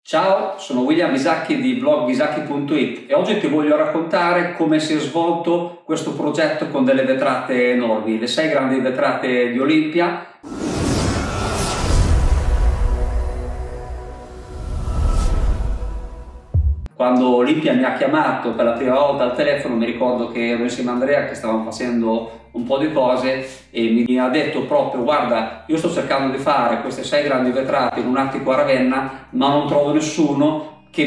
Ciao, sono William Bisacchi di blog bisacchi.it e oggi ti voglio raccontare come si è svolto questo progetto con delle vetrate enormi, le 6 grandi vetrate di Olimpia. Quando Olimpia mi ha chiamato per la prima volta al telefono, mi ricordo che ero insieme a Andrea, che stavamo facendo un po' di cose, e mi ha detto proprio: guarda, io sto cercando di fare queste 6 grandi vetrate in un attico a Ravenna, ma non trovo nessuno che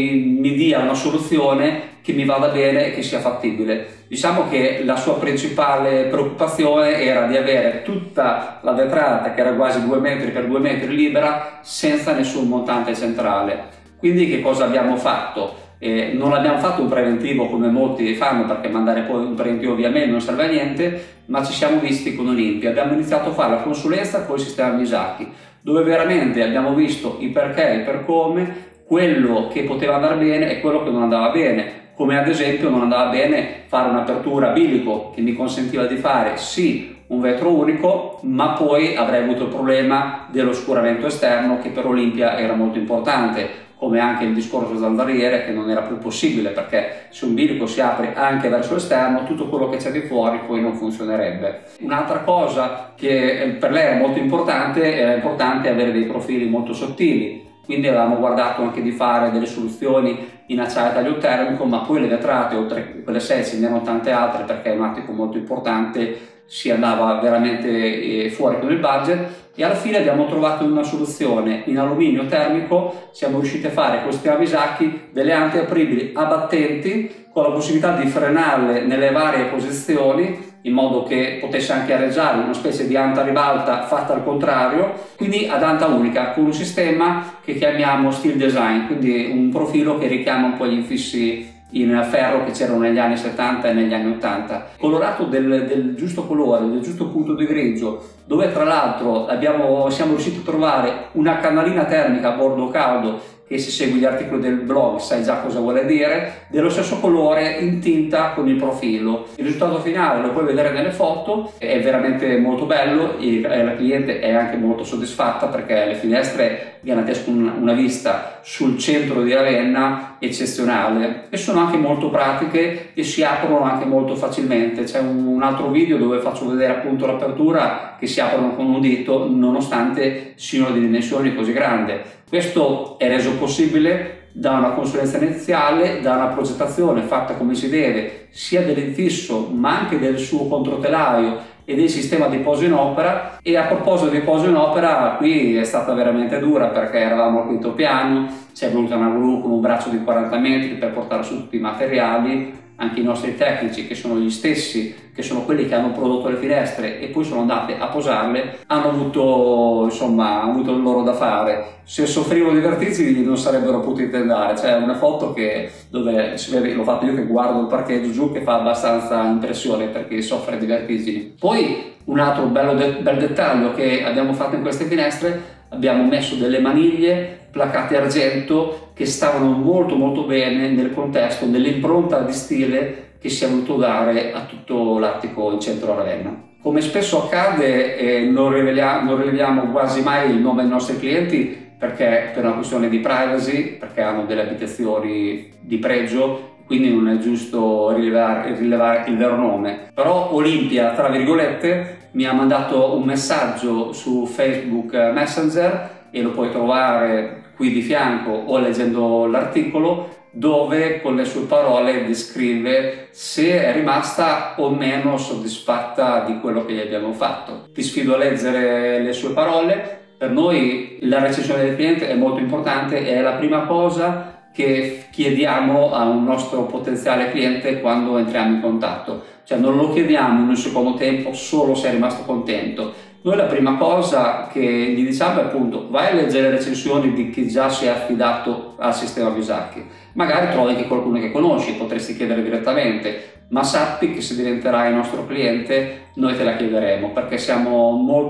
mi dia una soluzione che mi vada bene e che sia fattibile. Diciamo che la sua principale preoccupazione era di avere tutta la vetrata, che era quasi 2 metri per 2 metri, libera, senza nessun montante centrale. Quindi che cosa abbiamo fatto? Non abbiamo fatto un preventivo come molti fanno, perché mandare poi un preventivo via mail non serve a niente, ma ci siamo visti con Olimpia. Abbiamo iniziato a fare la consulenza con il sistema Bisacchi, dove veramente abbiamo visto i perché e i per come, quello che poteva andare bene e quello che non andava bene. Come ad esempio non andava bene fare un'apertura a bilico, che mi consentiva di fare sì un vetro unico, ma poi avrei avuto il problema dell'oscuramento esterno, che per Olimpia era molto importante, come anche il discorso zanzariere, che non era più possibile, perché se un bilico si apre anche verso l'esterno, tutto quello che c'è di fuori poi non funzionerebbe. Un'altra cosa che per lei era molto importante, era importante avere dei profili molto sottili, quindi avevamo guardato anche di fare delle soluzioni in acciaio tagliotermico, ma poi le vetrate, oltre a quelle 6, ce n'erano tante altre, perché è un attico molto importante, si andava veramente fuori con il budget, e alla fine abbiamo trovato una soluzione in alluminio termico. Siamo riusciti a fare con il sistema Bisacchi delle ante apribili a battenti, con la possibilità di frenarle nelle varie posizioni, in modo che potesse anche areggiare, una specie di anta ribalta fatta al contrario, quindi ad anta unica, con un sistema che chiamiamo steel design, quindi un profilo che richiama un po' gli infissi in ferro che c'erano negli anni 70 e negli anni 80, colorato del giusto colore, del giusto punto di grigio, dove tra l'altro siamo riusciti a trovare una canalina termica a bordo caldo, che se segui gli articoli del blog sai già cosa vuole dire, dello stesso colore in tinta con il profilo. Il risultato finale lo puoi vedere nelle foto, è veramente molto bello, la cliente è anche molto soddisfatta, perché le finestre garantiscono una vista sul centro di Ravenna eccezionale, e sono anche molto pratiche e si aprono anche molto facilmente. C'è un altro video dove faccio vedere appunto l'apertura, che si aprono con un dito nonostante siano di dimensioni così grandi. Questo è reso possibile da una consulenza iniziale, da una progettazione fatta come si deve, sia dell'infisso ma anche del suo controtelaio e del sistema di posa in opera. E a proposito di posa in opera, qui è stata veramente dura, perché eravamo al quinto piano, ci è voluta una gru con un braccio di 40 metri per portare su tutti i materiali. Anche i nostri tecnici, che sono gli stessi, che sono quelli che hanno prodotto le finestre e poi sono andati a posarle, hanno avuto il loro da fare. Se soffrivano di vertigini non sarebbero potuti andare. C'è una foto dove si vede, l'ho fatto io, che guardo il parcheggio giù, che fa abbastanza impressione perché soffre di vertigini. Poi un altro bel dettaglio che abbiamo fatto in queste finestre: abbiamo messo delle maniglie placate argento che stavano molto bene nel contesto, nell'impronta di stile che si è voluto dare a tutto l'attico in centro a Ravenna. Come spesso accade, non riveliamo quasi mai il nome dei nostri clienti, perché per una questione di privacy, perché hanno delle abitazioni di pregio, quindi non è giusto rilevare il vero nome. Però Olimpia, tra virgolette, mi ha mandato un messaggio su Facebook Messenger, e lo puoi trovare qui di fianco o leggendo l'articolo, dove con le sue parole descrive se è rimasta o meno soddisfatta di quello che gli abbiamo fatto. Ti sfido a leggere le sue parole. Per noi la recensione del cliente è molto importante, è la prima cosa che chiediamo a un nostro potenziale cliente quando entriamo in contatto. Cioè non lo chiediamo in un secondo tempo solo se è rimasto contento. Noi la prima cosa che gli diciamo è appunto: vai a leggere le recensioni di chi già si è affidato al sistema Bisacchi. Magari trovi anche qualcuno che conosci, potresti chiedere direttamente, ma sappi che se diventerai il nostro cliente noi te la chiederemo, perché siamo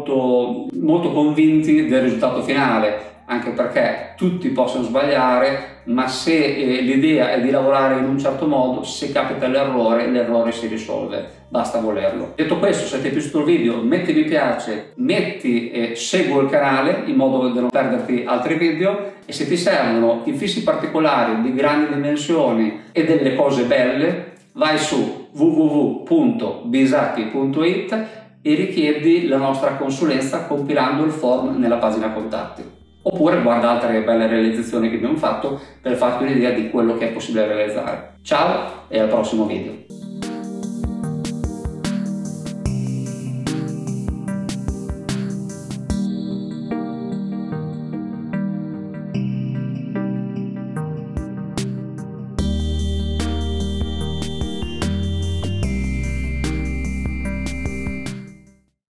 molto convinti del risultato finale. Anche perché tutti possono sbagliare, ma se l'idea è di lavorare in un certo modo, se capita l'errore si risolve. basta volerlo. Detto questo, se ti è piaciuto il video metti mi piace, metti e segui il canale in modo da non perderti altri video, e se ti servono infissi particolari di grandi dimensioni e delle cose belle vai su www.bisacchi.it e richiedi la nostra consulenza compilando il form nella pagina contatti. Oppure guarda altre belle realizzazioni che abbiamo fatto per farti un'idea di quello che è possibile realizzare. Ciao e al prossimo video!